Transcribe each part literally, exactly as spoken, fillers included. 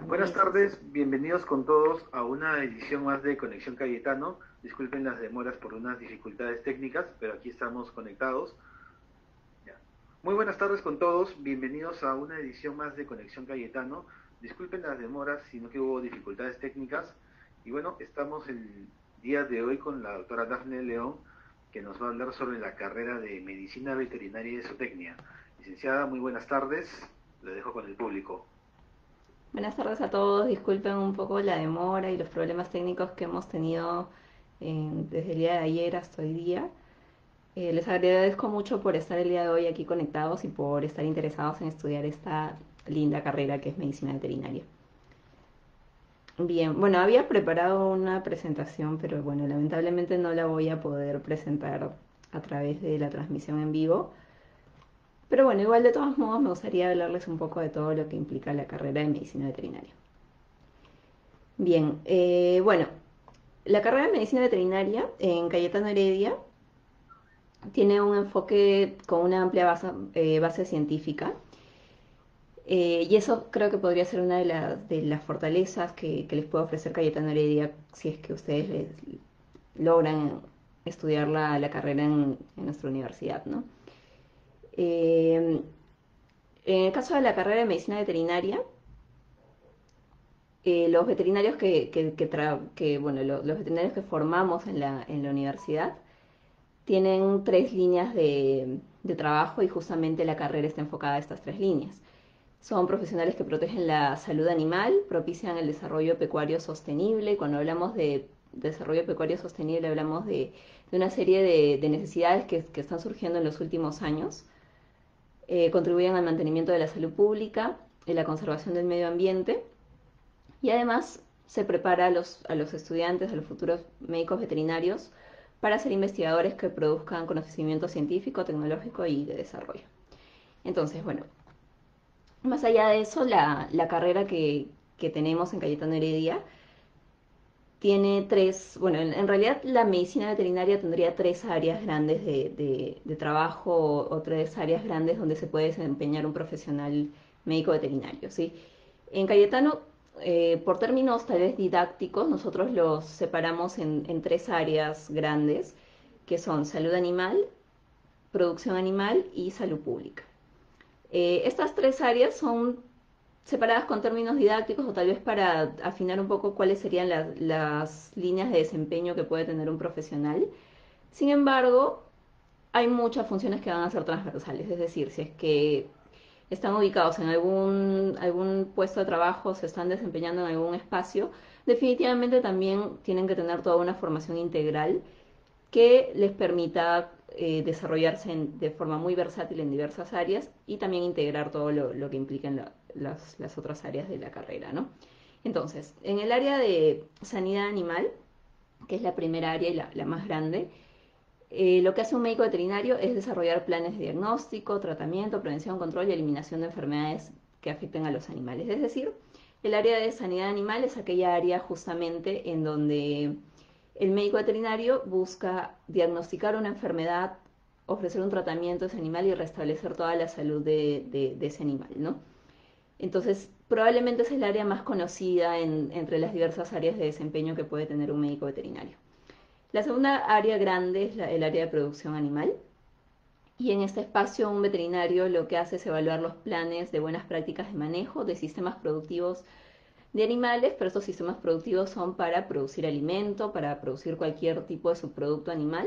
Buenas Comienzas. tardes, bienvenidos con todos a una edición más de Conexión Cayetano. Disculpen las demoras por unas dificultades técnicas, pero aquí estamos conectados. Ya. Muy buenas tardes con todos, bienvenidos a una edición más de Conexión Cayetano. Disculpen las demoras, sino que hubo dificultades técnicas. Y bueno, estamos el día de hoy con la doctora Dafne León, que nos va a hablar sobre la carrera de Medicina Veterinaria y Zootecnia. Licenciada, muy buenas tardes, le dejo con el público. Buenas tardes a todos. Disculpen un poco la demora y los problemas técnicos que hemos tenido eh, desde el día de ayer hasta hoy día. Eh, les agradezco mucho por estar el día de hoy aquí conectados y por estar interesados en estudiar esta linda carrera que es medicina veterinaria. Bien, bueno, había preparado una presentación, pero bueno, lamentablemente no la voy a poder presentar a través de la transmisión en vivo. Pero bueno, igual de todos modos me gustaría hablarles un poco de todo lo que implica la carrera de medicina veterinaria. Bien, eh, bueno, la carrera de medicina veterinaria en Cayetano Heredia tiene un enfoque con una amplia base, eh, base científica, eh, y eso creo que podría ser una de, la- de las fortalezas que, que les puede ofrecer Cayetano Heredia si es que ustedes les logran estudiar la, la carrera en, en nuestra universidad, ¿no? Eh, en el caso de la carrera de medicina veterinaria, eh, los veterinarios que, que, que, tra- que, bueno, lo- los veterinarios que formamos en la, en la universidad tienen tres líneas de, de trabajo y justamente la carrera está enfocada a estas tres líneas. Son profesionales que protegen la salud animal, propician el desarrollo pecuario sostenible. Cuando hablamos de desarrollo pecuario sostenible hablamos de, de una serie de, de necesidades que, que, están surgiendo en los últimos años. Eh, contribuyen al mantenimiento de la salud pública y la conservación del medio ambiente, y además se prepara a los, a los estudiantes, a los futuros médicos veterinarios, para ser investigadores que produzcan conocimiento científico, tecnológico y de desarrollo. Entonces, bueno, más allá de eso, la, la carrera que, que tenemos en Cayetano Heredia tiene tres, bueno, en, en, realidad la medicina veterinaria tendría tres áreas grandes de, de, de trabajo, o, o tres áreas grandes donde se puede desempeñar un profesional médico veterinario, ¿sí? En Cayetano, eh, por términos tal vez didácticos, nosotros los separamos en, en tres áreas grandes, que son salud animal, producción animal y salud pública. Eh, estas tres áreas son separadas con términos didácticos, o tal vez para afinar un poco cuáles serían las, las líneas de desempeño que puede tener un profesional. Sin embargo, hay muchas funciones que van a ser transversales, es decir, si es que están ubicados en algún, algún puesto de trabajo, se están desempeñando en algún espacio, definitivamente también tienen que tener toda una formación integral que les permita eh, desarrollarse en, de forma muy versátil en diversas áreas, y también integrar todo lo, lo que implican la, las, las, otras áreas de la carrera, ¿no? Entonces, en el área de sanidad animal, que es la primera área y la, la más grande, eh, lo que hace un médico veterinario es desarrollar planes de diagnóstico, tratamiento, prevención, control y eliminación de enfermedades que afecten a los animales. Es decir, el área de sanidad animal es aquella área justamente en donde el médico veterinario busca diagnosticar una enfermedad, ofrecer un tratamiento a ese animal y restablecer toda la salud de, de, de ese animal, ¿no? Entonces, probablemente es el área más conocida en, entre las diversas áreas de desempeño que puede tener un médico veterinario. La segunda área grande es la, el área de producción animal. Y en este espacio un veterinario lo que hace es evaluar los planes de buenas prácticas de manejo de sistemas productivos de animales, pero estos sistemas productivos son para producir alimento, para producir cualquier tipo de subproducto animal,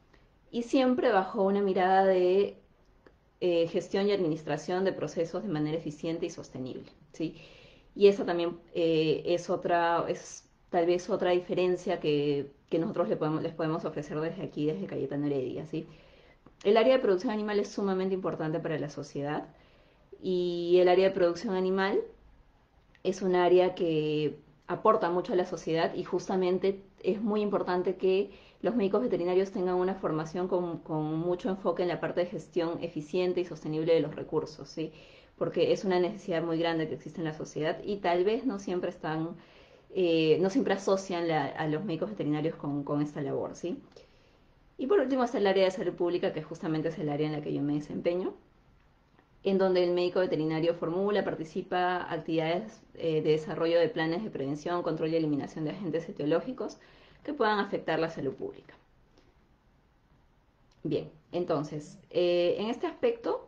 y siempre bajo una mirada de eh, gestión y administración de procesos de manera eficiente y sostenible, ¿sí? Y eso también eh, es otra, es tal vez otra diferencia que, que nosotros le podemos, les podemos ofrecer desde aquí, desde Cayetano Heredia, ¿sí? El área de producción animal es sumamente importante para la sociedad, y el área de producción animal es un área que aporta mucho a la sociedad, y justamente es muy importante que los médicos veterinarios tengan una formación con, con mucho enfoque en la parte de gestión eficiente y sostenible de los recursos, ¿sí? Porque es una necesidad muy grande que existe en la sociedad, y tal vez no siempre están, eh, no siempre asocian la, a los médicos veterinarios con, con esta labor, ¿sí? Y por último está el área de salud pública, que justamente es el área en la que yo me desempeño. en donde el médico veterinario formula, participa actividades eh, de desarrollo de planes de prevención, control y eliminación de agentes etiológicos que puedan afectar la salud pública. Bien, entonces, eh, en este aspecto,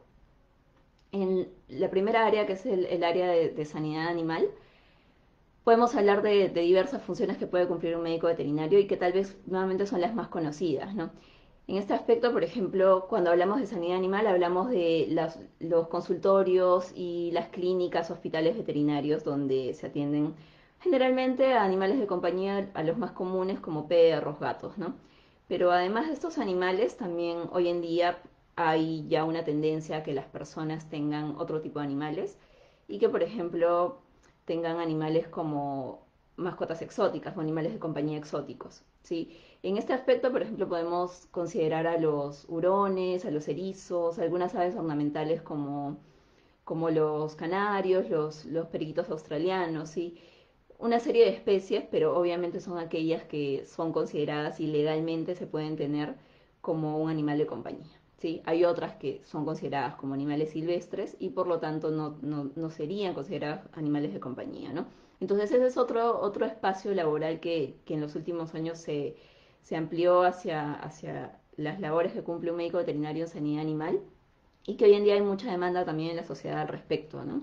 en la primera área, que es el, el área de, de sanidad animal, podemos hablar de, de, diversas funciones que puede cumplir un médico veterinario y que tal vez nuevamente son las más conocidas, ¿no? En este aspecto, por ejemplo, cuando hablamos de sanidad animal, hablamos de las, los consultorios y las clínicas, hospitales veterinarios, donde se atienden generalmente a animales de compañía, a los más comunes como perros, gatos, ¿no? Pero además de estos animales, también hoy en día hay ya una tendencia a que las personas tengan otro tipo de animales y que, por ejemplo, tengan animales como mascotas exóticas o animales de compañía exóticos, ¿sí? En este aspecto, por ejemplo, podemos considerar a los hurones, a los erizos, algunas aves ornamentales como, como los canarios, los, los periquitos australianos, ¿sí? Una serie de especies, pero obviamente son aquellas que son consideradas y legalmente se pueden tener como un animal de compañía. ¿Sí? Hay otras que son consideradas como animales silvestres y por lo tanto no, no, no serían consideradas animales de compañía, ¿no? Entonces ese es otro, otro espacio laboral que, que en los últimos años se, se amplió hacia, hacia las labores que cumple un médico veterinario en sanidad animal y que hoy en día hay mucha demanda también en la sociedad al respecto, ¿no?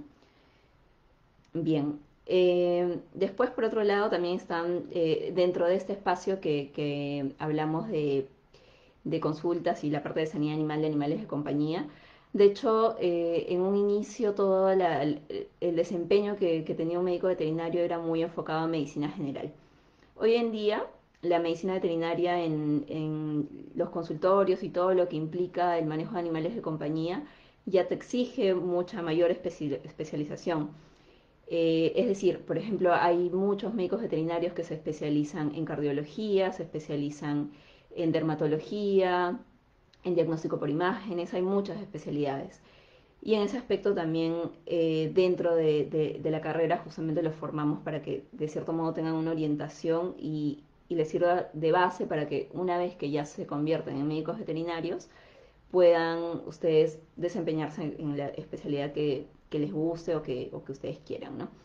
Bien, eh, después por otro lado también están eh, dentro de este espacio que, que hablamos de, de, consultas y la parte de sanidad animal de animales de compañía. De hecho, eh, en un inicio todo la, el, el, desempeño que, que tenía un médico veterinario era muy enfocado a medicina general. Hoy en día la medicina veterinaria en, en los consultorios y todo lo que implica el manejo de animales de compañía ya te exige mucha mayor especi especialización. Eh, es decir, por ejemplo, hay muchos médicos veterinarios que se especializan en cardiología, se especializan en dermatología, en diagnóstico por imágenes, hay muchas especialidades. Y en ese aspecto también eh, dentro de, de, de, la carrera justamente los formamos para que de cierto modo tengan una orientación y, y les sirva de base para que una vez que ya se convierten en médicos veterinarios puedan ustedes desempeñarse en, en la especialidad que, que les guste o que, o que ustedes quieran, ¿no?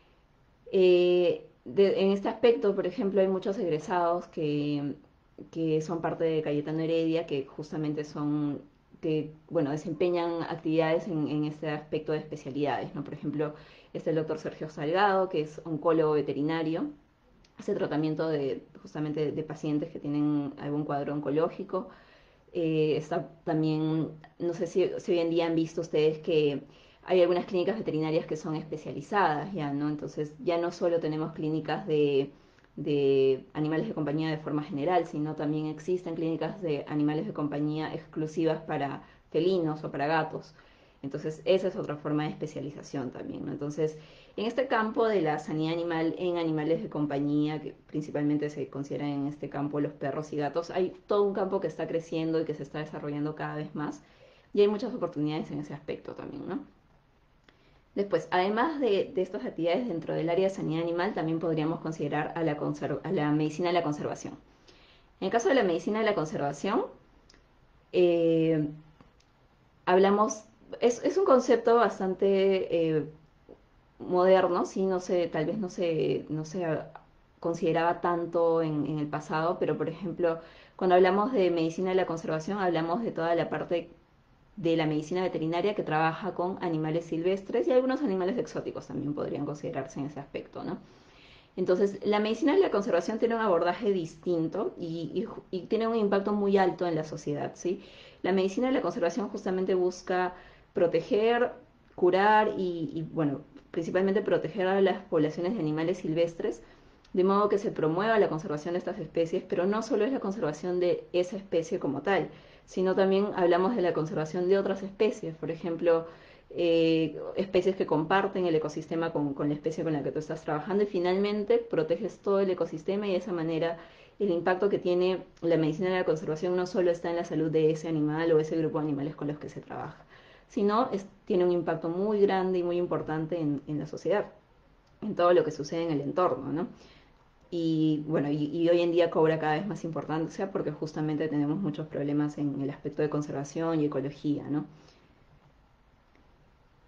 Eh, de, en este aspecto, por ejemplo, hay muchos egresados que, que son parte de Cayetano Heredia, que justamente son, que, bueno, desempeñan actividades en, en este aspecto de especialidades, ¿no? Por ejemplo, está el doctor Sergio Salgado, que es oncólogo veterinario, hace tratamiento de, justamente de pacientes que tienen algún cuadro oncológico. Eh, está también, no sé si, si hoy en día han visto ustedes que hay algunas clínicas veterinarias que son especializadas ya, ¿no? Entonces ya no solo tenemos clínicas de, de animales de compañía de forma general, sino también existen clínicas de animales de compañía exclusivas para felinos o para gatos. Entonces esa es otra forma de especialización también, ¿no? Entonces en este campo de la sanidad animal en animales de compañía, que principalmente se consideran en este campo los perros y gatos, hay todo un campo que está creciendo y que se está desarrollando cada vez más y hay muchas oportunidades en ese aspecto también, ¿no? Después, además de, de estas actividades dentro del área de sanidad animal, también podríamos considerar a la, a la medicina de la conservación. En el caso de la medicina de la conservación, eh, hablamos, es, es, un concepto bastante eh, moderno, ¿sí? No se, tal vez no se, no se consideraba tanto en, en el pasado, pero por ejemplo, cuando hablamos de medicina de la conservación, hablamos de toda la parte de la medicina veterinaria que trabaja con animales silvestres y algunos animales exóticos también podrían considerarse en ese aspecto, ¿no? Entonces, la medicina de la conservación tiene un abordaje distinto y, y, y tiene un impacto muy alto en la sociedad, ¿sí? La medicina de la conservación justamente busca proteger, curar y, y, bueno, principalmente proteger a las poblaciones de animales silvestres, de modo que se promueva la conservación de estas especies, pero no solo es la conservación de esa especie como tal, sino también hablamos de la conservación de otras especies, por ejemplo, eh, especies que comparten el ecosistema con, con, la especie con la que tú estás trabajando y finalmente proteges todo el ecosistema y de esa manera el impacto que tiene la medicina de la conservación no solo está en la salud de ese animal o ese grupo de animales con los que se trabaja, sino es, tiene un impacto muy grande y muy importante en, en la sociedad, en todo lo que sucede en el entorno, ¿no? Y bueno, y, y, hoy en día cobra cada vez más importancia porque justamente tenemos muchos problemas en el aspecto de conservación y ecología, ¿no?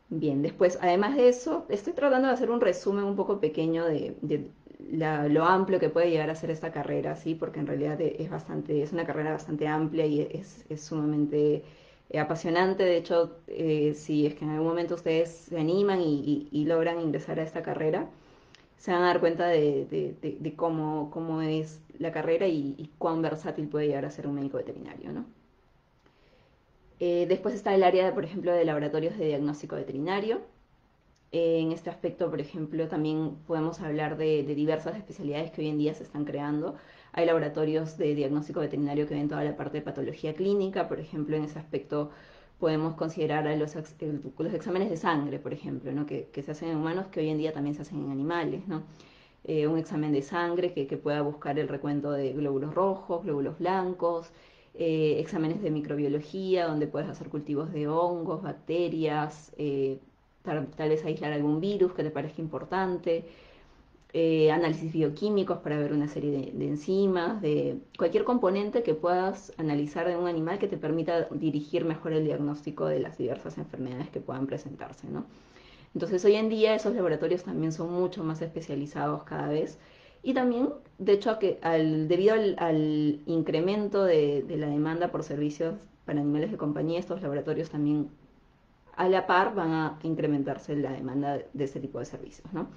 Bien, después, además de eso, estoy tratando de hacer un resumen un poco pequeño de, de la- lo amplio que puede llegar a ser esta carrera, ¿sí? Porque en realidad e- es bastante, es una carrera bastante amplia y es, es sumamente eh, apasionante. De hecho, eh, si es que en algún momento ustedes se animan y, y- y logran ingresar a esta carrera, se van a dar cuenta de, de- de- de cómo, cómo es la carrera y, y cuán versátil puede llegar a ser un médico veterinario, ¿no? Eh, después está el área, por ejemplo, de laboratorios de diagnóstico veterinario. Eh, en este aspecto, por ejemplo, también podemos hablar de, de diversas especialidades que hoy en día se están creando. Hay laboratorios de diagnóstico veterinario que ven toda la parte de patología clínica, por ejemplo, en ese aspecto podemos considerar a los, ex- el- los exámenes de sangre, por ejemplo, ¿no? que, que se hacen en humanos, que hoy en día también se hacen en animales, ¿no? Eh, un examen de sangre que, que pueda buscar el recuento de glóbulos rojos, glóbulos blancos, eh, exámenes de microbiología, donde puedes hacer cultivos de hongos, bacterias, eh, tal, tal, vez aislar algún virus que te parezca importante, eh, análisis bioquímicos para ver una serie de, de, enzimas, de cualquier componente que puedas analizar de un animal que te permita dirigir mejor el diagnóstico de las diversas enfermedades que puedan presentarse, ¿no? Entonces hoy en día esos laboratorios también son mucho más especializados cada vez y también, de hecho, que al, debido al, al incremento de, de, la demanda por servicios para animales de compañía, estos laboratorios también a la par van a incrementarse la demanda de ese tipo de servicios, ¿no?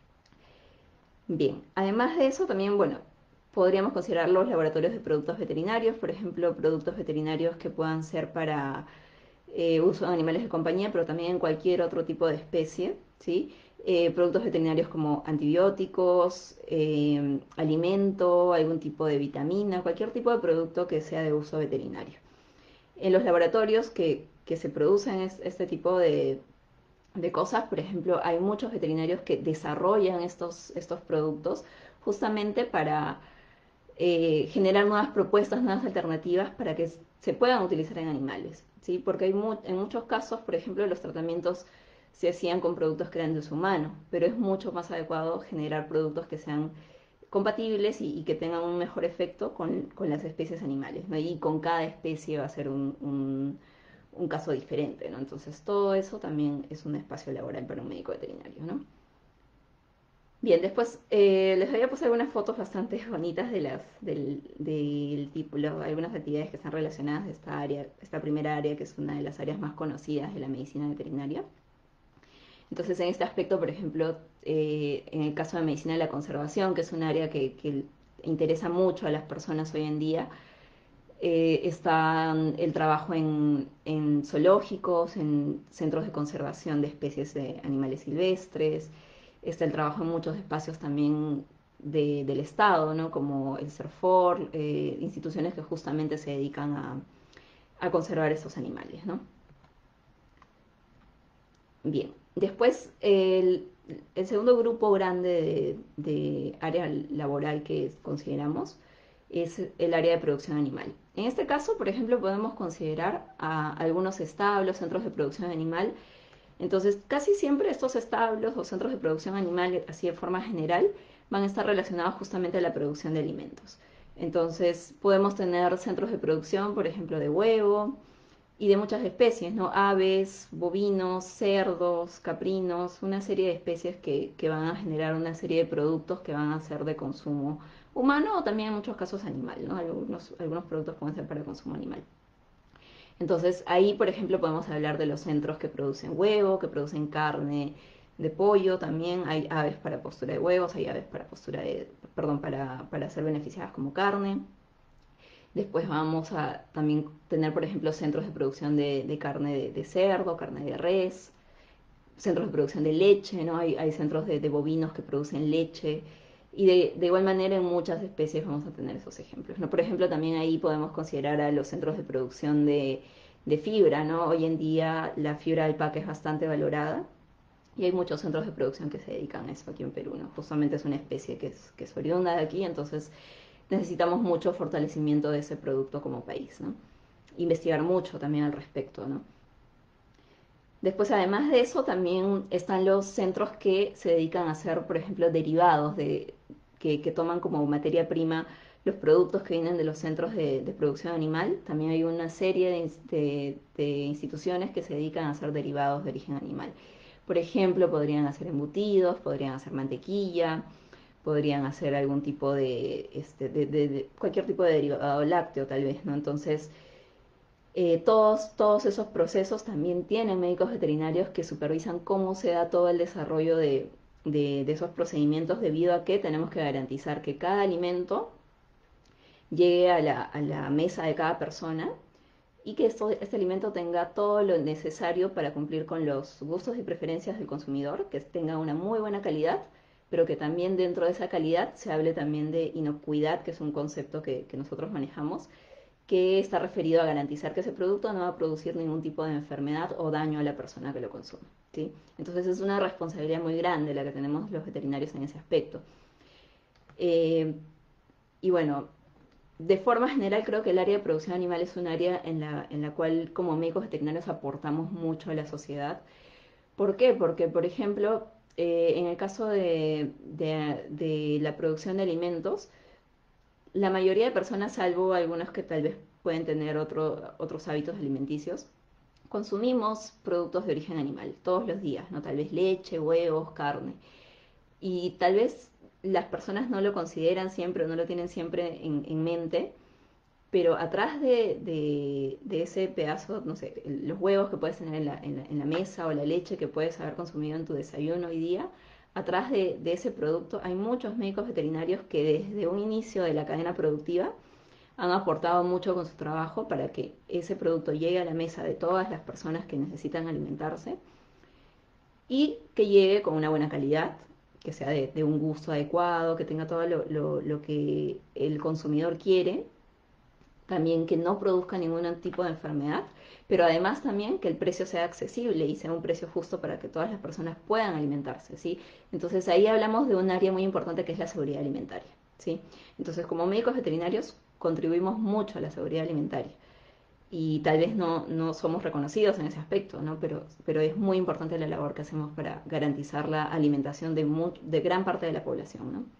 Bien, además de eso también, bueno, podríamos considerar los laboratorios de productos veterinarios, por ejemplo, productos veterinarios que puedan ser para eh, uso de animales de compañía, pero también en cualquier otro tipo de especie, ¿sí? Eh, productos veterinarios como antibióticos, eh, alimento, algún tipo de vitamina, cualquier tipo de producto que sea de uso veterinario. En los laboratorios que, que se producen es, este tipo de, de cosas, por ejemplo, hay muchos veterinarios que desarrollan estos, estos productos justamente para eh, generar nuevas propuestas, nuevas alternativas para que se puedan utilizar en animales, ¿sí? Porque hay mu en muchos casos, por ejemplo, los tratamientos se hacían con productos que eran de uso humano, pero es mucho más adecuado generar productos que sean compatibles y, y que tengan un mejor efecto con, con las especies animales, ¿no? Y con cada especie va a ser un, un, un caso diferente, ¿no? Entonces todo eso también es un espacio laboral para un médico veterinario, ¿no? Bien, después eh, les voy a pasar algunas fotos bastante bonitas de las del, del tipo, lo- algunas actividades que están relacionadas de esta área, esta primera área que es una de las áreas más conocidas de la medicina veterinaria. Entonces, en este aspecto, por ejemplo, eh, en el caso de medicina de la conservación, que es un área que, que interesa mucho a las personas hoy en día, eh, está el trabajo en, en zoológicos, en centros de conservación de especies de animales silvestres, está el trabajo en muchos espacios también de, del Estado, ¿no? Como el CERFOR, eh, instituciones que justamente se dedican a, a conservar estos animales, ¿no? Bien, después el, el segundo grupo grande de, de área laboral que consideramos es el área de producción animal. En este caso, por ejemplo, podemos considerar a algunos establos, centros de producción animal. Entonces, casi siempre estos establos o centros de producción animal, así de forma general, van a estar relacionados justamente a la producción de alimentos. Entonces, podemos tener centros de producción, por ejemplo, de huevo, y de muchas especies, ¿no? Aves, bovinos, cerdos, caprinos, una serie de especies que, que van a generar una serie de productos que van a ser de consumo humano o también en muchos casos animal, ¿no? Algunos, algunos productos pueden ser para consumo animal. Entonces ahí, por ejemplo, podemos hablar de los centros que producen huevo, que producen carne de pollo, también hay aves para postura de huevos, hay aves para postura de, perdón, para, para ser beneficiadas como carne. Después vamos a también tener, por ejemplo, centros de producción de, de carne de, de, cerdo, carne de res, centros de producción de leche, ¿no? Hay, hay centros de, de, bovinos que producen leche. Y de, de, igual manera en muchas especies vamos a tener esos ejemplos, ¿no? Por ejemplo, también ahí podemos considerar a los centros de producción de, de fibra, ¿no? Hoy en día la fibra de alpaca es bastante valorada y hay muchos centros de producción que se dedican a eso aquí en Perú, ¿no? Justamente es una especie que es, que es oriunda de aquí, entonces necesitamos mucho fortalecimiento de ese producto como país, ¿no? Investigar mucho también al respecto, ¿no? Después, además de eso, también están los centros que se dedican a hacer, por ejemplo, derivados de, que, que toman como materia prima los productos que vienen de los centros de, de producción animal. También hay una serie de, de, de instituciones que se dedican a hacer derivados de origen animal. Por ejemplo, podrían hacer embutidos, podrían hacer mantequilla, podrían hacer algún tipo de, este, de, de, de cualquier tipo de derivado lácteo tal vez, ¿no? Entonces, eh, todos, todos esos procesos también tienen médicos veterinarios que supervisan cómo se da todo el desarrollo de, de, de esos procedimientos, debido a que tenemos que garantizar que cada alimento llegue a la, a la mesa de cada persona y que esto, este alimento tenga todo lo necesario para cumplir con los gustos y preferencias del consumidor, que tenga una muy buena calidad, pero que también dentro de esa calidad se hable también de inocuidad, que es un concepto que, que nosotros manejamos, que está referido a garantizar que ese producto no va a producir ningún tipo de enfermedad o daño a la persona que lo consume, ¿sí? Entonces es una responsabilidad muy grande la que tenemos los veterinarios en ese aspecto. Eh, y bueno, de forma general creo que el área de producción animal es un área en la, en la cual como médicos veterinarios aportamos mucho a la sociedad. ¿Por qué? Porque, por ejemplo, eh, en el caso de, de, de la producción de alimentos, la mayoría de personas, salvo algunos que tal vez pueden tener otro, otros hábitos alimenticios, consumimos productos de origen animal todos los días, ¿no? Tal vez leche, huevos, carne. Y tal vez las personas no lo consideran siempre o no lo tienen siempre en, en mente, pero atrás de, de, de, ese pedazo, no sé, los huevos que puedes tener en la, en la, en la mesa o la leche que puedes haber consumido en tu desayuno hoy día, atrás de, de ese producto hay muchos médicos veterinarios que desde un inicio de la cadena productiva han aportado mucho con su trabajo para que ese producto llegue a la mesa de todas las personas que necesitan alimentarse y que llegue con una buena calidad, que sea de, de un gusto adecuado, que tenga todo lo, lo, lo que el consumidor quiere, también que no produzca ningún tipo de enfermedad, pero además también que el precio sea accesible y sea un precio justo para que todas las personas puedan alimentarse, ¿sí? Entonces ahí hablamos de un área muy importante que es la seguridad alimentaria, ¿sí? Entonces como médicos veterinarios contribuimos mucho a la seguridad alimentaria y tal vez no, no somos reconocidos en ese aspecto, ¿no? Pero, pero es muy importante la labor que hacemos para garantizar la alimentación de, mu de gran parte de la población, ¿no?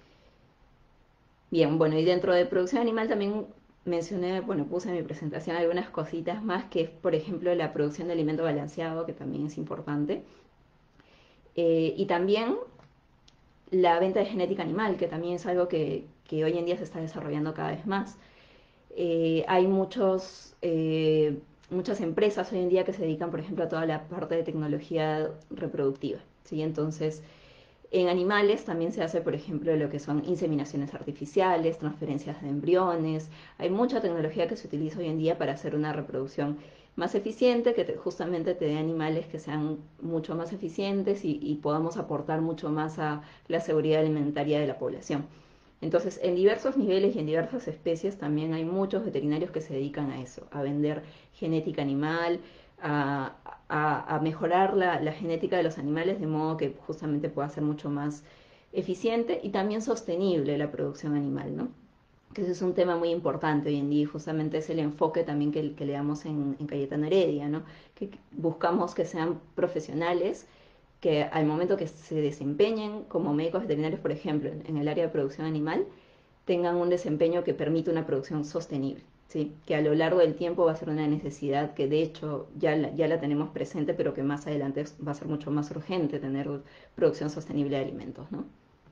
Bien, bueno, y dentro de producción animal también mencioné, bueno, puse en mi presentación algunas cositas más, que es, por ejemplo, la producción de alimento balanceado, que también es importante, eh, y también la venta de genética animal, que también es algo que, que hoy en día se está desarrollando cada vez más. Eh, hay muchos, eh, muchas empresas hoy en día que se dedican, por ejemplo, a toda la parte de tecnología reproductiva, ¿sí? Entonces, en animales también se hace, por ejemplo, lo que son inseminaciones artificiales, transferencias de embriones. Hay mucha tecnología que se utiliza hoy en día para hacer una reproducción más eficiente, que te, justamente te dé animales que sean mucho más eficientes y, y podamos aportar mucho más a la seguridad alimentaria de la población. Entonces, en diversos niveles y en diversas especies también hay muchos veterinarios que se dedican a eso, a vender genética animal, a, a, a mejorar la, la, genética de los animales de modo que justamente pueda ser mucho más eficiente y también sostenible la producción animal, ¿no? Que ese es un tema muy importante hoy en día y justamente es el enfoque también que, que le damos en, en Cayetano Heredia, ¿no? Que buscamos que sean profesionales que al momento que se desempeñen como médicos veterinarios, por ejemplo, en, en el área de producción animal, tengan un desempeño que permita una producción sostenible, ¿sí? Que a lo largo del tiempo va a ser una necesidad que de hecho ya la, ya la tenemos presente, pero que más adelante va a ser mucho más urgente tener producción sostenible de alimentos, ¿no?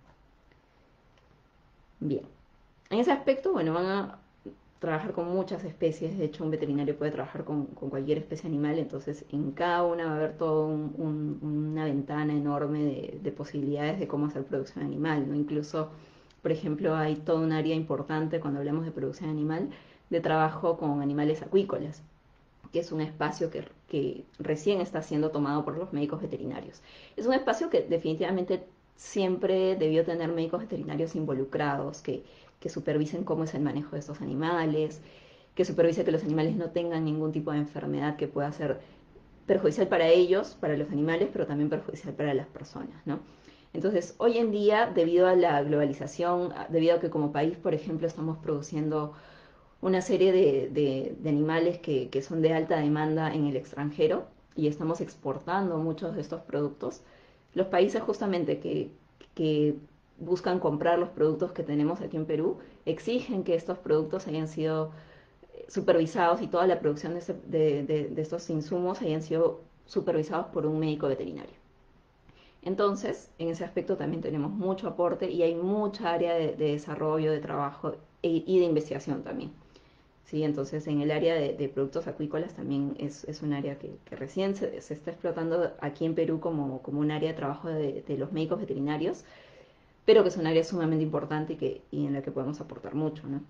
Bien, en ese aspecto, bueno, van a trabajar con muchas especies, de hecho un veterinario puede trabajar con, con cualquier especie animal, entonces en cada una va a haber toda un, un, una ventana enorme de, de, posibilidades de cómo hacer producción animal, ¿no? Incluso, por ejemplo, hay toda un área importante cuando hablamos de producción animal, de trabajo con animales acuícolas, que es un espacio que, que recién está siendo tomado por los médicos veterinarios. Es un espacio que definitivamente siempre debió tener médicos veterinarios involucrados, que, que supervisen cómo es el manejo de estos animales, que supervise que los animales no tengan ningún tipo de enfermedad que pueda ser perjudicial para ellos, para los animales, pero también perjudicial para las personas, ¿no? Entonces, hoy en día, debido a la globalización, debido a que como país, por ejemplo, estamos produciendo una serie de, de, de animales que, que son de alta demanda en el extranjero y estamos exportando muchos de estos productos, los países justamente que, que buscan comprar los productos que tenemos aquí en Perú, exigen que estos productos hayan sido supervisados y toda la producción de, de, de, de estos insumos hayan sido supervisados por un médico veterinario. Entonces, en ese aspecto también tenemos mucho aporte y hay mucha área de, de desarrollo, de trabajo e, y de investigación también. ¿Sí? Entonces, en el área de, de productos acuícolas también es, es un área que, que recién se, se, está explotando aquí en Perú como, como un área de trabajo de, de los médicos veterinarios, pero que es un área sumamente importante y, que, y en la que podemos aportar mucho, ¿no?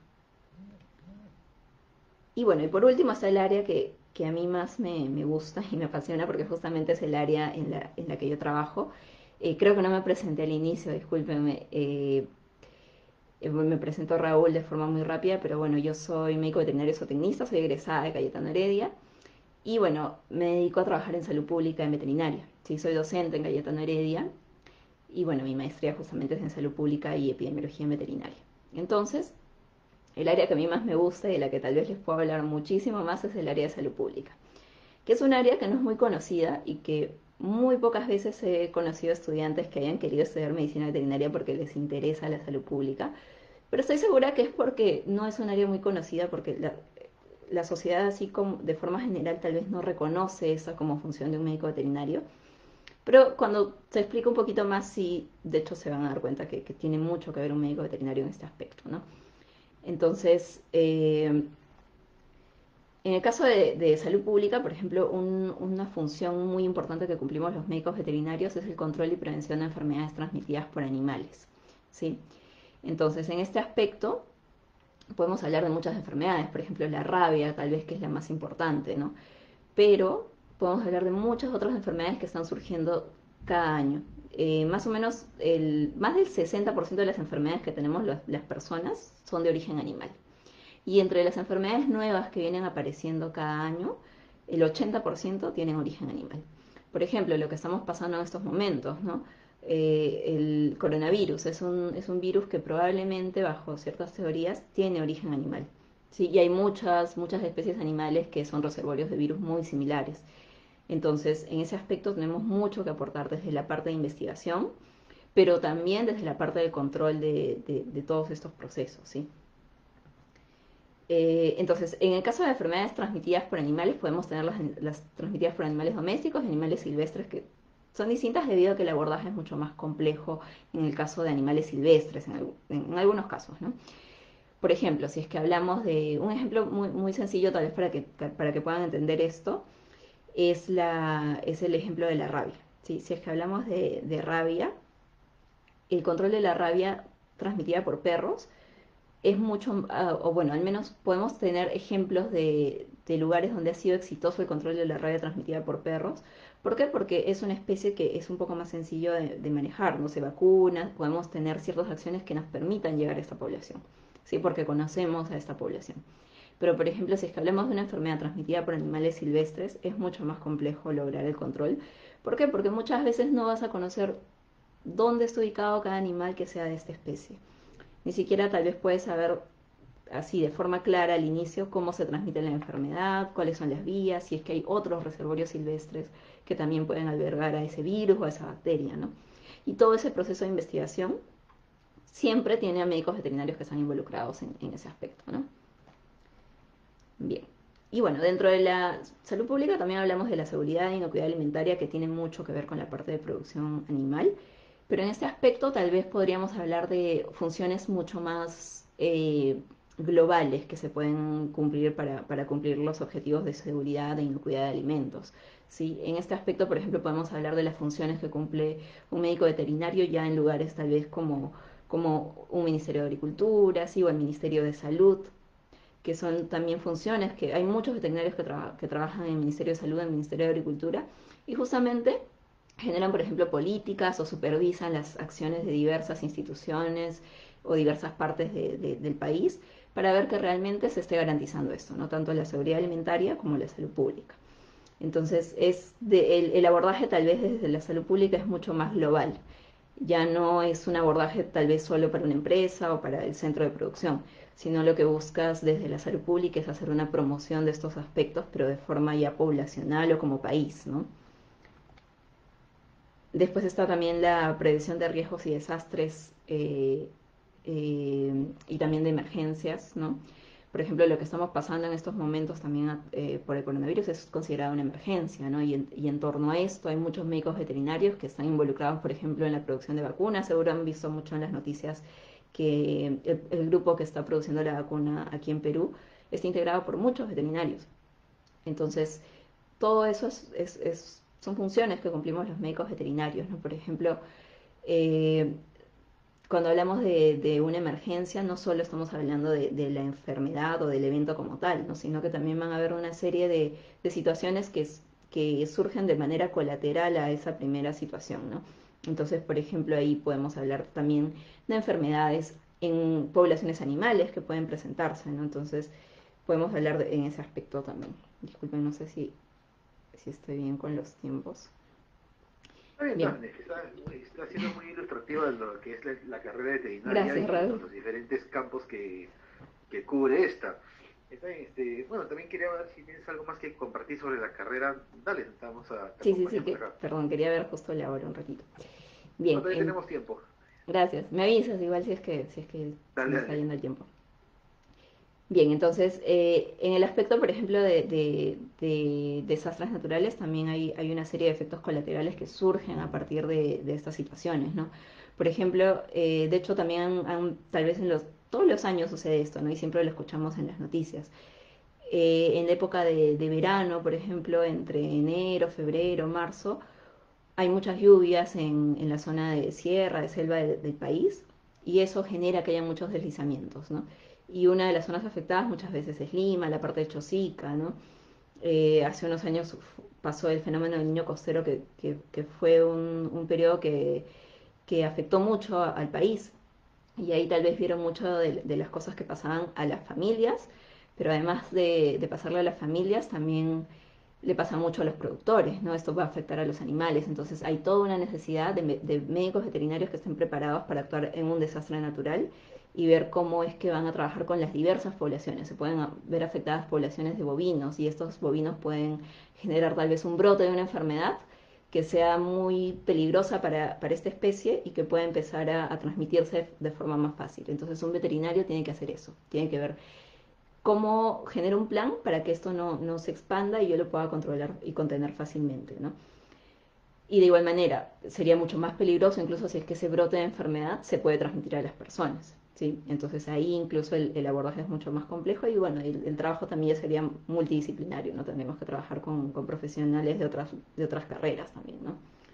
Y bueno, y por último está el área que, que a mí más me, me, gusta y me apasiona porque justamente es el área en la, en la que yo trabajo. Eh, creo que no me presenté al inicio, discúlpenme. Eh, eh, me presentó Raúl de forma muy rápida, pero bueno, yo soy médico veterinario zootecnista, soy egresada de Cayetano Heredia y bueno, me dedico a trabajar en salud pública en veterinaria. Sí, soy docente en Cayetano Heredia y bueno, mi maestría justamente es en salud pública y epidemiología en veterinaria. Entonces, el área que a mí más me gusta y de la que tal vez les puedo hablar muchísimo más es el área de salud pública, que es un área que no es muy conocida y que muy pocas veces he conocido estudiantes que hayan querido estudiar medicina veterinaria porque les interesa la salud pública, pero estoy segura que es porque no es un área muy conocida, porque la, la sociedad así como de forma general tal vez no reconoce esa como función de un médico veterinario, pero cuando se explica un poquito más, sí, de hecho se van a dar cuenta que, que tiene mucho que ver un médico veterinario en este aspecto, ¿no? Entonces, eh, en el caso de, de salud pública, por ejemplo, un, una función muy importante que cumplimos los médicos veterinarios es el control y prevención de enfermedades transmitidas por animales, ¿sí? Entonces, en este aspecto, podemos hablar de muchas enfermedades, por ejemplo, la rabia, tal vez que es la más importante, ¿no? Pero podemos hablar de muchas otras enfermedades que están surgiendo cada año. Eh, más o menos, el, más del sesenta por ciento de las enfermedades que tenemos las, las personas son de origen animal. Y entre las enfermedades nuevas que vienen apareciendo cada año, el ochenta por ciento tienen origen animal. Por ejemplo, lo que estamos pasando en estos momentos, ¿no? Eh, el coronavirus es un, es un virus que probablemente, bajo ciertas teorías, tiene origen animal. ¿Sí? Y hay muchas, muchas especies animales que son reservorios de virus muy similares. Entonces, en ese aspecto tenemos mucho que aportar desde la parte de investigación, pero también desde la parte del control de, de, de todos estos procesos, ¿sí? Eh, entonces, en el caso de enfermedades transmitidas por animales, podemos tener las, las transmitidas por animales domésticos y animales silvestres, que son distintas debido a que el abordaje es mucho más complejo en el caso de animales silvestres, en, en, en algunos casos, ¿no? Por ejemplo, si es que hablamos de un ejemplo muy, muy sencillo, tal vez para que, para que puedan entender esto, es, la, es el ejemplo de la rabia. ¿Sí? Si es que hablamos de, de rabia, el control de la rabia transmitida por perros es mucho, uh, o bueno, al menos podemos tener ejemplos de, de, lugares donde ha sido exitoso el control de la rabia transmitida por perros. ¿Por qué? Porque es una especie que es un poco más sencillo de, de manejar, no se vacuna, podemos tener ciertas acciones que nos permitan llegar a esta población, ¿sí? Porque conocemos a esta población. Pero, por ejemplo, si es que hablamos de una enfermedad transmitida por animales silvestres, es mucho más complejo lograr el control. ¿Por qué? Porque muchas veces no vas a conocer dónde está ubicado cada animal que sea de esta especie. Ni siquiera tal vez puedes saber así de forma clara al inicio cómo se transmite la enfermedad, cuáles son las vías, si es que hay otros reservorios silvestres que también pueden albergar a ese virus o a esa bacteria, ¿no? Y todo ese proceso de investigación siempre tiene a médicos veterinarios que están involucrados en, en ese aspecto, ¿no? Bien. Y bueno, dentro de la salud pública también hablamos de la seguridad e inocuidad alimentaria, que tiene mucho que ver con la parte de producción animal. Pero en este aspecto tal vez podríamos hablar de funciones mucho más eh, globales que se pueden cumplir para, para, cumplir los objetivos de seguridad e inocuidad de alimentos. ¿Sí? En este aspecto, por ejemplo, podemos hablar de las funciones que cumple un médico veterinario ya en lugares tal vez como, como un Ministerio de Agricultura, ¿sí? O el Ministerio de Salud, que son también funciones que hay muchos veterinarios que, tra que trabajan en el Ministerio de Salud, en el Ministerio de Agricultura, y justamente generan, por ejemplo, políticas o supervisan las acciones de diversas instituciones o diversas partes de, de, del país para ver que realmente se esté garantizando esto, ¿no? Tanto la seguridad alimentaria como la salud pública. Entonces, es de, el, el abordaje tal vez desde la salud pública es mucho más global. Ya no es un abordaje tal vez solo para una empresa o para el centro de producción, sino lo que buscas desde la salud pública es hacer una promoción de estos aspectos, pero de forma ya poblacional o como país, ¿no? Después está también la prevención de riesgos y desastres eh, eh, y también de emergencias, ¿no? Por ejemplo, lo que estamos pasando en estos momentos también eh, por el coronavirus es considerado una emergencia, ¿no? Y en, y en torno a esto hay muchos médicos veterinarios que están involucrados, por ejemplo, en la producción de vacunas. Seguro han visto mucho en las noticias que el, el grupo que está produciendo la vacuna aquí en Perú está integrado por muchos veterinarios. Entonces, todo eso es, es, es, son funciones que cumplimos los médicos veterinarios, ¿no? Por ejemplo, eh, cuando hablamos de, de, una emergencia, no solo estamos hablando de, de, la enfermedad o del evento como tal, ¿no? Sino que también van a haber una serie de, de situaciones que, que, surgen de manera colateral a esa primera situación, ¿no? Entonces, por ejemplo, ahí podemos hablar también de enfermedades en poblaciones animales que pueden presentarse, ¿no? Entonces, podemos hablar de, en ese aspecto también. Disculpen, no sé si, si estoy bien con los tiempos. Está bien, Bien. está, está, está siendo muy ilustrativa de lo que es la, la carrera veterinaria Gracias, y bueno, Raúl. los diferentes campos que, que cubre esta. Está bien, este, bueno, también quería ver si tienes algo más que compartir sobre la carrera. Dale, vamos a, te Sí, sí, sí, acompañamos que, acá. perdón, quería ver justo la hora un ratito. No, Bien, todavía en, tenemos tiempo. gracias. Me avisas igual si es que, si es que se Dale, me está dale. yendo el tiempo. Bien, entonces, eh, en el aspecto, por ejemplo, de, de- de desastres naturales, también hay, hay una serie de efectos colaterales que surgen a partir de, de estas situaciones, ¿no? Por ejemplo, eh, de hecho, también han- han- tal vez en los, todos los años sucede esto, ¿no? Y siempre lo escuchamos en las noticias. Eh, en la época de, de verano, por ejemplo, entre enero, febrero, marzo, hay muchas lluvias en, en la zona de sierra, de selva de- del país, y eso genera que haya muchos deslizamientos, ¿no? Y una de las zonas afectadas muchas veces es Lima, la parte de Chosica, ¿no? Eh, hace unos años pasó el fenómeno del niño costero, que, que, que fue un, un periodo que, que afectó mucho a- al país. Y ahí tal vez vieron mucho de, de las cosas que pasaban a las familias, pero además de, de pasarle a las familias, también le pasa mucho a los productores, ¿no? Esto va a afectar a los animales, entonces hay toda una necesidad de, de médicos veterinarios que estén preparados para actuar en un desastre natural y ver cómo es que van a trabajar con las diversas poblaciones. Se pueden ver afectadas poblaciones de bovinos y estos bovinos pueden generar tal vez un brote de una enfermedad que sea muy peligrosa para, para esta especie y que pueda empezar a, a transmitirse de forma más fácil. Entonces un veterinario tiene que hacer eso, tiene que ver cómo genero un plan para que esto no, no se expanda y yo lo pueda controlar y contener fácilmente, ¿no? Y de igual manera, sería mucho más peligroso, incluso si es que ese brote de enfermedad se puede transmitir a las personas, ¿sí? Entonces ahí incluso el, el abordaje es mucho más complejo y bueno, el, el trabajo también ya sería multidisciplinario, ¿no? Tendríamos que trabajar con, con profesionales de otras, de otras carreras también, ¿no?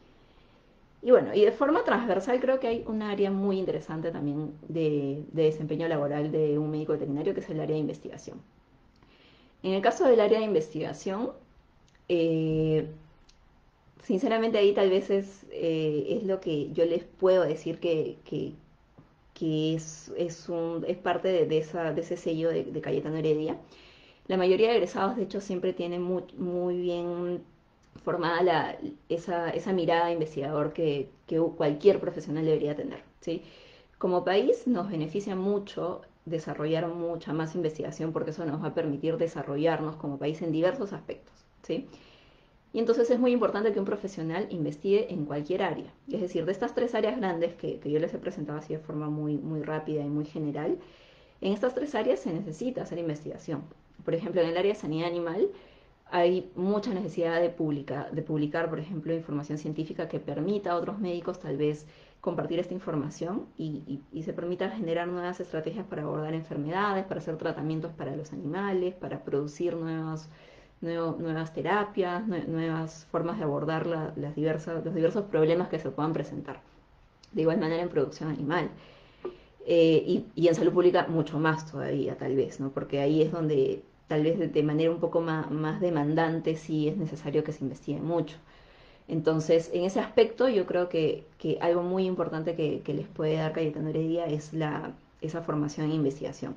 Y bueno, y de forma transversal creo que hay un área muy interesante también de, de desempeño laboral de un médico veterinario, que es el área de investigación. En el caso del área de investigación, eh, sinceramente ahí tal vez es, eh, es lo que yo les puedo decir que, que, que es, es, un, es parte de, de, esa, de ese sello de, de Cayetano Heredia. La mayoría de egresados, de hecho, siempre tienen muy, muy bien formada la, esa, esa mirada de investigador que, que cualquier profesional debería tener, ¿sí? Como país nos beneficia mucho desarrollar mucha más investigación porque eso nos va a permitir desarrollarnos como país en diversos aspectos, ¿sí? Y entonces es muy importante que un profesional investigue en cualquier área. Es decir, de estas tres áreas grandes que, que yo les he presentado así de forma muy, muy rápida y muy general, en estas tres áreas se necesita hacer investigación. Por ejemplo, en el área de sanidad animal hay mucha necesidad de publicar, de publicar, por ejemplo, información científica que permita a otros médicos tal vez compartir esta información y, y, y se permita generar nuevas estrategias para abordar enfermedades, para hacer tratamientos para los animales, para producir nuevos, nuevo, nuevas terapias, nue- nuevas formas de abordar la, las diversas, los diversos problemas que se puedan presentar. De igual manera en producción animal. Eh, y, y en salud pública mucho más todavía, tal vez, ¿no? Porque ahí es donde tal vez de, de manera un poco más, más demandante sí es necesario que se investigue mucho. Entonces, en ese aspecto yo creo que, que algo muy importante que, que les puede dar Cayetano Heredia es la, esa formación e investigación.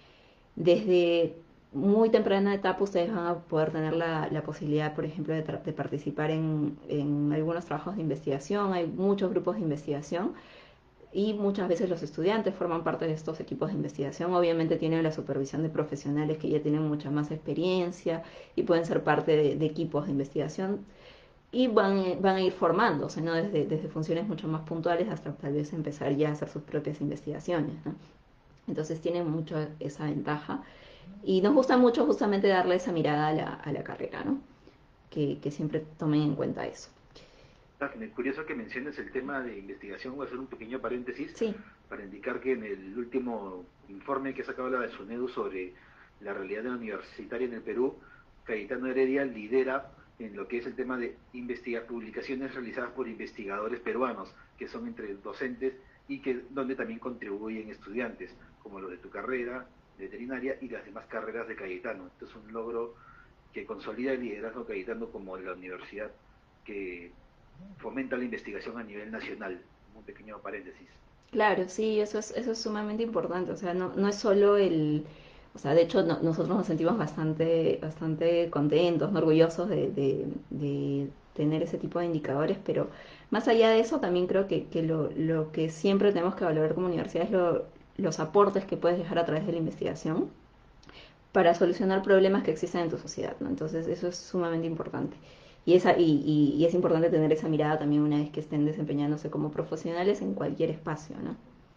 Desde muy temprana etapa ustedes van a poder tener la, la posibilidad, por ejemplo, de, de participar en, en algunos trabajos de investigación, hay muchos grupos de investigación y muchas veces los estudiantes forman parte de estos equipos de investigación. Obviamente tienen la supervisión de profesionales que ya tienen mucha más experiencia y pueden ser parte de, de equipos de investigación. y van, van a ir formándose, ¿no? Desde, desde funciones mucho más puntuales hasta tal vez empezar ya a hacer sus propias investigaciones, ¿no? Entonces tienen mucho esa ventaja y nos gusta mucho justamente darle esa mirada a la, a la carrera, ¿no? Que, que siempre tomen en cuenta eso. Dafne, curioso que menciones el tema de investigación. Voy a hacer un pequeño paréntesis Sí, para indicar que en el último informe que ha sacado la de SUNEDU sobre la realidad universitaria en el Perú, Cayetano Heredia lidera en lo que es el tema de investigar publicaciones realizadas por investigadores peruanos, que son entre docentes y que donde también contribuyen estudiantes, como los de tu carrera de veterinaria y las demás carreras de Cayetano. Esto es un logro que consolida el liderazgo Cayetano como la universidad que fomenta la investigación a nivel nacional. Un pequeño paréntesis. claro, sí, eso es, eso es sumamente importante. O sea, no, no es solo el, o sea, de hecho no- nosotros nos sentimos bastante, bastante contentos, ¿no? Orgullosos de, de- de tener ese tipo de indicadores, pero más allá de eso también creo que, que lo, lo que siempre tenemos que valorar como universidad es lo- los aportes que puedes dejar a través de la investigación para solucionar problemas que existen en tu sociedad, ¿no? Entonces eso es sumamente importante. Y, esa, y, y, y es importante tener esa mirada también una vez que estén desempeñándose como profesionales en cualquier espacio, ¿no?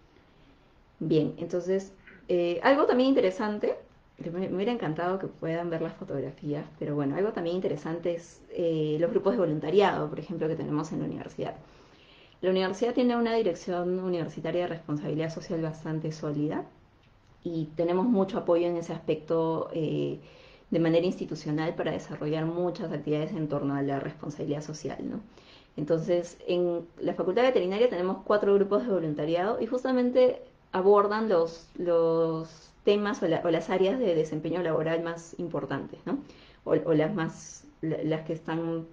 Bien, entonces, eh, algo también interesante, que me, me hubiera encantado que puedan ver las fotografías, pero bueno, algo también interesante es eh, los grupos de voluntariado, por ejemplo, que tenemos en la universidad. La universidad tiene una dirección universitaria de responsabilidad social bastante sólida y tenemos mucho apoyo en ese aspecto eh, de manera institucional para desarrollar muchas actividades en torno a la responsabilidad social, ¿no? Entonces, en la Facultad de Veterinaria tenemos cuatro grupos de voluntariado y justamente abordan los, los temas o, la, o las áreas de desempeño laboral más importantes, ¿no? O, o las más, las que están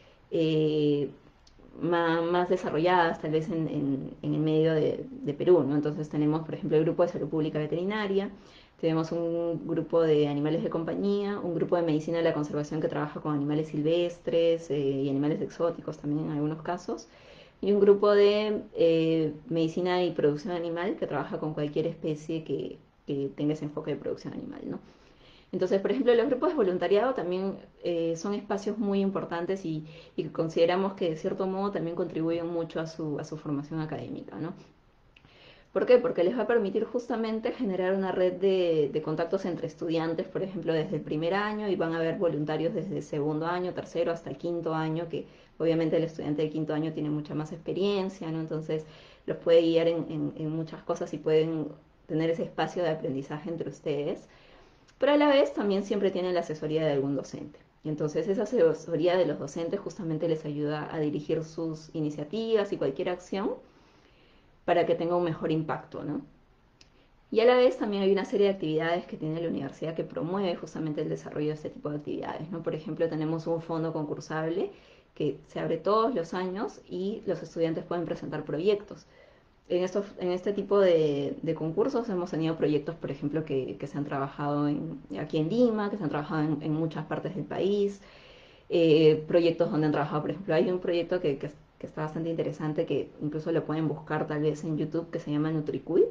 eh, más, más, desarrolladas tal vez en, en, en el medio de, de, Perú, ¿no? Entonces tenemos, por ejemplo, el grupo de salud pública veterinaria, tenemos un grupo de animales de compañía, un grupo de medicina de la conservación que trabaja con animales silvestres eh, y animales exóticos también en algunos casos, y un grupo de eh, medicina y producción animal que trabaja con cualquier especie que, que tenga ese enfoque de producción animal, ¿no? Entonces, por ejemplo, los grupos de voluntariado también eh, son espacios muy importantes y, y, consideramos que de cierto modo también contribuyen mucho a su, a su formación académica, ¿no? ¿Por qué? Porque les va a permitir justamente generar una red de, de, contactos entre estudiantes, por ejemplo, desde el primer año y van a haber voluntarios desde el segundo año, tercero hasta el quinto año, que obviamente el estudiante de quinto año tiene mucha más experiencia, ¿no? Entonces los puede guiar en, en, en muchas cosas y pueden tener ese espacio de aprendizaje entre ustedes, pero a la vez también siempre tienen la asesoría de algún docente. Y entonces esa asesoría de los docentes justamente les ayuda a dirigir sus iniciativas y cualquier acción para que tenga un mejor impacto, ¿no? Y a la vez también hay una serie de actividades que tiene la universidad que promueve justamente el desarrollo de este tipo de actividades, ¿no? Por ejemplo, tenemos un fondo concursable que se abre todos los años y los estudiantes pueden presentar proyectos. En, estos, en este tipo de, de concursos hemos tenido proyectos, por ejemplo, que, que se han trabajado en, aquí en Lima, que se han trabajado en, en muchas partes del país, eh, proyectos donde han trabajado, por ejemplo, hay un proyecto que, que, que, está bastante interesante, que incluso lo pueden buscar tal vez en YouTube, que se llama NutriCuy.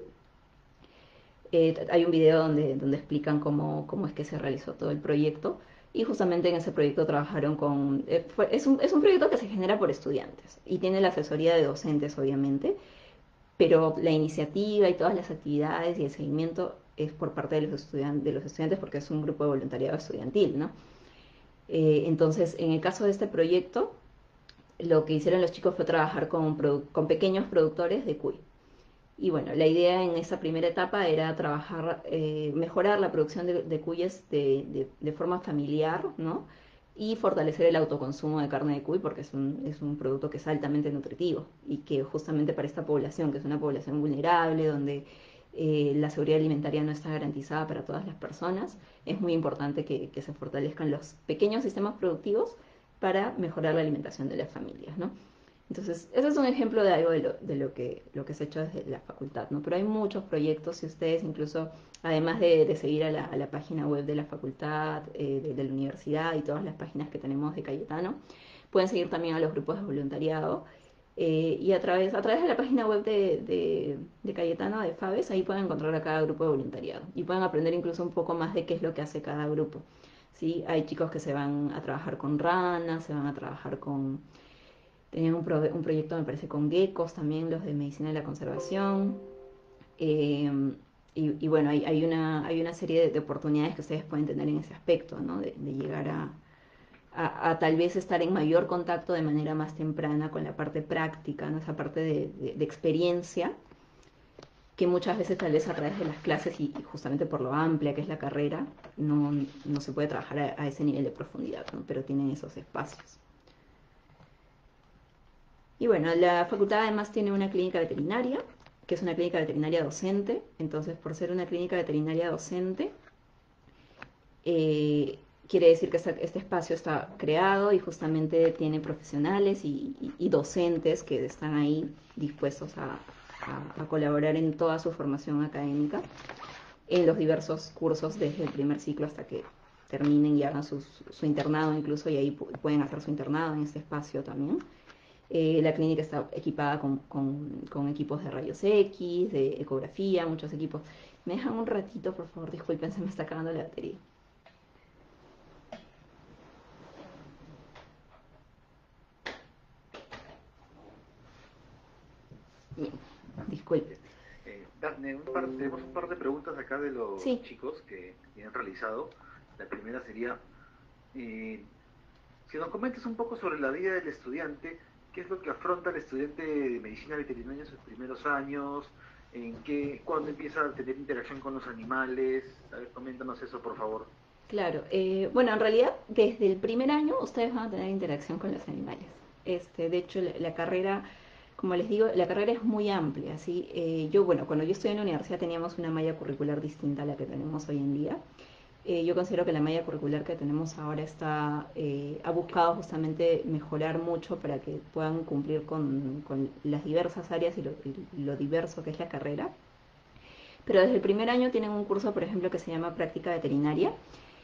Eh, hay un video donde, donde explican cómo, cómo es que se realizó todo el proyecto y justamente en ese proyecto trabajaron con... Eh, fue, es, un, es un proyecto que se genera por estudiantes y tiene la asesoría de docentes, obviamente, pero la iniciativa y todas las actividades y el seguimiento es por parte de los, estudiantes, de los estudiantes porque es un grupo de voluntariado estudiantil, ¿no? Eh, entonces, en el caso de este proyecto, lo que hicieron los chicos fue trabajar con, con pequeños productores de cuy. Y bueno, la idea en esa primera etapa era trabajar, eh, mejorar la producción de, de cuyes de, de, de, forma familiar, ¿no? Y fortalecer el autoconsumo de carne de cuy porque es un, es un producto que es altamente nutritivo y que justamente para esta población, que es una población vulnerable, donde eh, la seguridad alimentaria no está garantizada para todas las personas, es muy importante que, que se fortalezcan los pequeños sistemas productivos para mejorar la alimentación de las familias, ¿no? Entonces, ese es un ejemplo de algo de lo, de lo que, lo que se ha hecho desde la facultad, ¿no? Pero hay muchos proyectos, si ustedes incluso, además de, de seguir a la, a la página web de la facultad, eh, de, de la universidad y todas las páginas que tenemos de Cayetano, pueden seguir también a los grupos de voluntariado. Eh, y a través, a través de la página web de, de, de Cayetano, de FABES, ahí pueden encontrar a cada grupo de voluntariado. Y pueden aprender incluso un poco más de qué es lo que hace cada grupo. ¿sí? Hay chicos que se van a trabajar con ranas, se van a trabajar con... Tenían un, pro- un proyecto, me parece, con geckos también, los de medicina de la conservación. Eh, y, y bueno, hay, hay, una, hay una serie de, de oportunidades que ustedes pueden tener en ese aspecto, ¿no? De, de llegar a, a, a tal vez estar en mayor contacto de manera más temprana con la parte práctica, ¿no? Esa parte de, de, de experiencia que muchas veces tal vez a través de las clases y, y justamente por lo amplia que es la carrera, no, no se puede trabajar a, a ese nivel de profundidad, ¿no? Pero tienen esos espacios. Y bueno, la facultad además tiene una clínica veterinaria, que es una clínica veterinaria docente, entonces por ser una clínica veterinaria docente, eh, quiere decir que esta, este espacio está creado y justamente tiene profesionales y, y, y docentes que están ahí dispuestos a, a, a, colaborar en toda su formación académica, en los diversos cursos desde el primer ciclo hasta que terminen y hagan sus, su internado incluso, y ahí pueden hacer su internado en este espacio también. Eh, la clínica está equipada con, con, con, equipos de rayos X, de ecografía, muchos equipos. ¿Me dejan un ratito, por favor? Disculpen, se me está acabando la batería. Bien, disculpe. Eh, Daphne, un par, tenemos un par de preguntas acá de los Sí, chicos que, que han realizado. La primera sería, eh, si nos comentas un poco sobre la vida del estudiante, qué es lo que afronta el estudiante de medicina veterinaria en sus primeros años, en qué, cuándo empieza a tener interacción con los animales. A ver, coméntanos eso, por favor. claro. Eh, bueno, en realidad, desde el primer año ustedes van a tener interacción con los animales. Este, de hecho, la, la carrera, como les digo, la carrera es muy amplia, ¿sí? Eh, yo, bueno, cuando yo estudié en la universidad teníamos una malla curricular distinta a la que tenemos hoy en día. Eh, yo considero que la malla curricular que tenemos ahora está, eh, ha buscado justamente mejorar mucho para que puedan cumplir con, con las diversas áreas y lo, y lo diverso que es la carrera. Pero desde el primer año tienen un curso, por ejemplo, que se llama práctica veterinaria,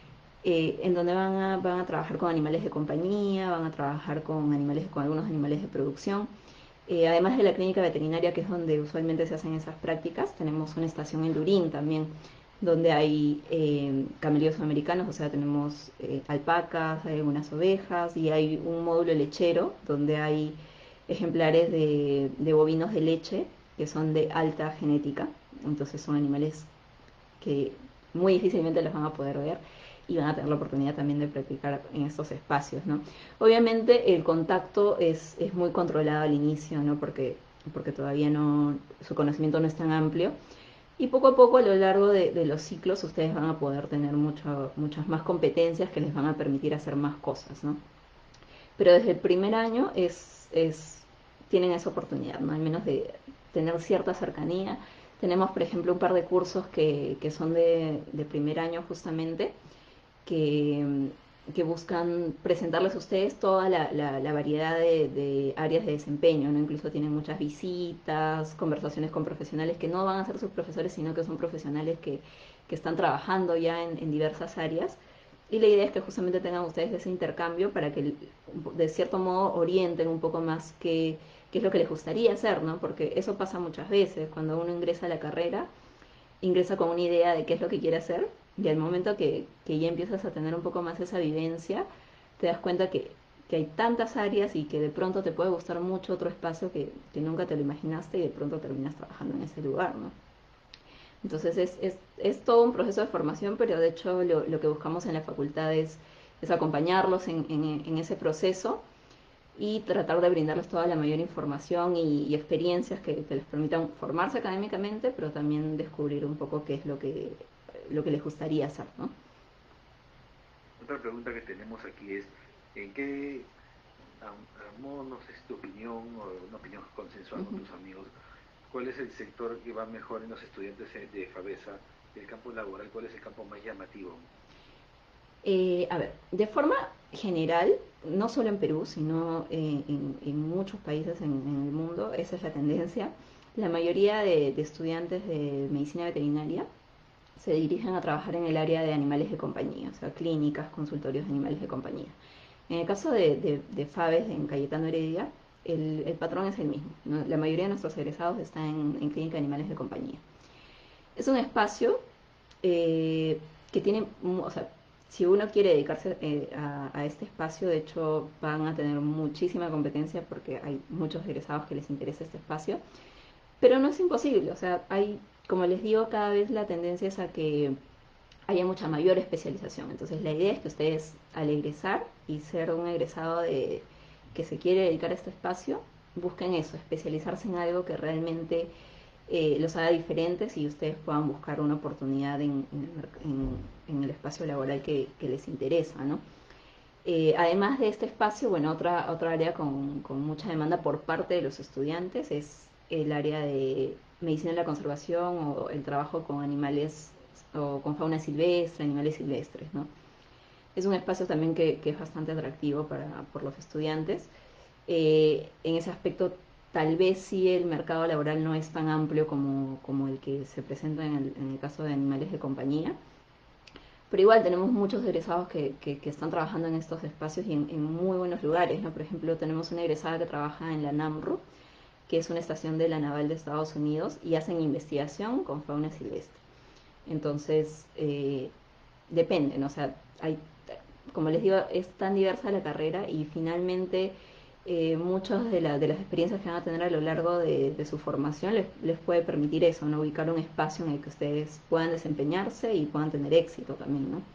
eh, en donde van a, van a trabajar con animales de compañía, van a trabajar con, animales, con algunos animales de producción. Eh, además de la clínica veterinaria, que es donde usualmente se hacen esas prácticas, tenemos una estación en Lurín también, donde hay eh, camellos americanos, o sea, tenemos eh, alpacas, hay algunas ovejas y hay un módulo lechero donde hay ejemplares de, de bovinos de leche que son de alta genética, entonces son animales que muy difícilmente los van a poder ver y van a tener la oportunidad también de practicar en estos espacios, ¿no? Obviamente el contacto es, es muy controlado al inicio, ¿no? Porque, porque todavía no, su conocimiento no es tan amplio. Y poco a poco a lo largo de, de los ciclos ustedes van a poder tener mucho, muchas más competencias que les van a permitir hacer más cosas, ¿no? Pero desde el primer año es, es, tienen esa oportunidad, ¿no? Al menos de tener cierta cercanía. Tenemos, por ejemplo, un par de cursos que, que son de, de primer año justamente, que, que buscan presentarles a ustedes toda la, la, la variedad de, de, áreas de desempeño, ¿no? Incluso tienen muchas visitas, conversaciones con profesionales que no van a ser sus profesores, sino que son profesionales que, que están trabajando ya en, en diversas áreas. Y la idea es que justamente tengan ustedes ese intercambio para que de cierto modo orienten un poco más qué, qué es lo que les gustaría hacer, ¿no? Porque eso pasa muchas veces, cuando uno ingresa a la carrera, ingresa con una idea de qué es lo que quiere hacer y al momento que, que ya empiezas a tener un poco más esa vivencia, te das cuenta que, que hay tantas áreas y que de pronto te puede gustar mucho otro espacio que, que nunca te lo imaginaste y de pronto terminas trabajando en ese lugar, ¿no? Entonces es, es, es todo un proceso de formación, pero de hecho lo, lo que buscamos en la facultad es, es acompañarlos en, en, en, ese proceso y tratar de brindarles toda la mayor información y, y experiencias que, que, les permitan formarse académicamente, pero también descubrir un poco qué es lo que, lo que les gustaría hacer, ¿no? Otra pregunta que tenemos aquí es, ¿en qué, a, a modo, no sé, es tu opinión o una opinión consensual Uh con -huh. tus amigos, cuál es el sector que va mejor en los estudiantes de FABESA del campo laboral? ¿Cuál es el campo más llamativo? Eh, a ver, de forma general, no solo en Perú, sino en, en, en muchos países en, en, el mundo, esa es la tendencia. La mayoría de, de estudiantes de medicina veterinaria se dirigen a trabajar en el área de animales de compañía, o sea, clínicas, consultorios de animales de compañía. En el caso de, de, de FABES en Cayetano Heredia, el, el patrón es el mismo, ¿no? La mayoría de nuestros egresados están en, en clínica de animales de compañía. Es un espacio eh, que tiene, o sea, si uno quiere dedicarse eh, a, a este espacio, de hecho van a tener muchísima competencia porque hay muchos egresados que les interesa este espacio, pero no es imposible, o sea, hay, como les digo, cada vez la tendencia es a que haya mucha mayor especialización. Entonces la idea es que ustedes al egresar y ser un egresado de, que se quiere dedicar a este espacio, busquen eso, especializarse en algo que realmente eh, los haga diferentes y ustedes puedan buscar una oportunidad en, en, el, en, en el, espacio laboral que, que les interesa, ¿no? Eh, además de este espacio, bueno, otra, otra área con, con, mucha demanda por parte de los estudiantes es el área de medicina de la conservación o el trabajo con animales o con fauna silvestre, animales silvestres, ¿no? Es un espacio también que, que es bastante atractivo para, por los estudiantes. Eh, en ese aspecto, tal vez sí el mercado laboral no es tan amplio como, como el que se presenta en el, en el caso de animales de compañía, pero igual tenemos muchos egresados que, que, que están trabajando en estos espacios y en, en, muy buenos lugares, ¿no? Por ejemplo, tenemos una egresada que trabaja en la NAMRU, que es una estación de la Naval de Estados Unidos, y hacen investigación con fauna silvestre. Entonces, eh, depende, ¿no? O sea, hay, como les digo, es tan diversa la carrera y finalmente eh, muchas de, la, de, las experiencias que van a tener a lo largo de, de su formación les, les, puede permitir eso, ¿no? Ubicar un espacio en el que ustedes puedan desempeñarse y puedan tener éxito también, ¿no?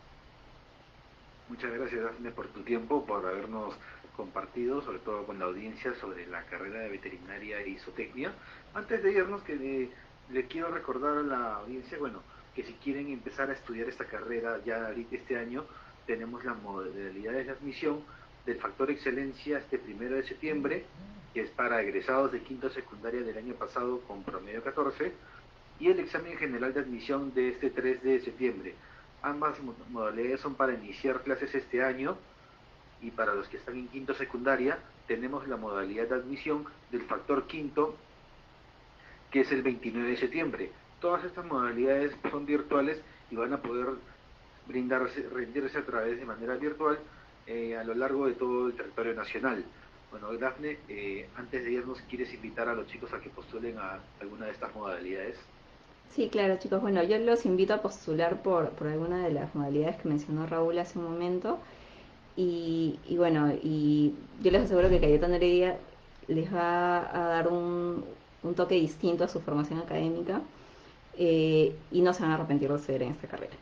Muchas gracias, Dafne, por tu tiempo, por habernos compartido, sobre todo con la audiencia, sobre la carrera de veterinaria e zootecnia. Antes de irnos, que le, le quiero recordar a la audiencia, bueno, que si quieren empezar a estudiar esta carrera ya ahorita este año, tenemos la modalidad de admisión del factor excelencia este primero de septiembre, que es para egresados de quinto secundaria del año pasado con promedio catorce, y el examen general de admisión de este tres de septiembre. Ambas modalidades son para iniciar clases este año, y para los que están en quinto secundaria tenemos la modalidad de admisión del factor quinto, que es el veintinueve de septiembre. Todas estas modalidades son virtuales y van a poder brindarse, rendirse a través de manera virtual eh, a lo largo de todo el territorio nacional. Bueno, Dafne, eh, antes de irnos, ¿quieres invitar a los chicos a que postulen a alguna de estas modalidades? Sí, claro, chicos. Bueno, yo los invito a postular por, por alguna de las modalidades que mencionó Raúl hace un momento. Y, y bueno, y yo les aseguro que Cayetano Heredia les va a dar un, un toque distinto a su formación académica eh, y no se van a arrepentir de estudiar en esta carrera.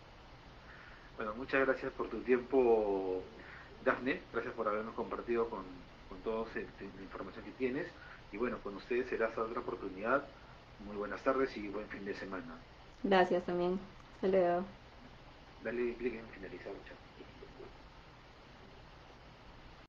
Bueno, muchas gracias por tu tiempo, Dafne. Gracias por habernos compartido con, con toda la información que tienes. Y bueno, con ustedes será hasta otra oportunidad. Muy buenas tardes y buen fin de semana. Gracias también. Hasta luego. Dale clic en finalizar, chao.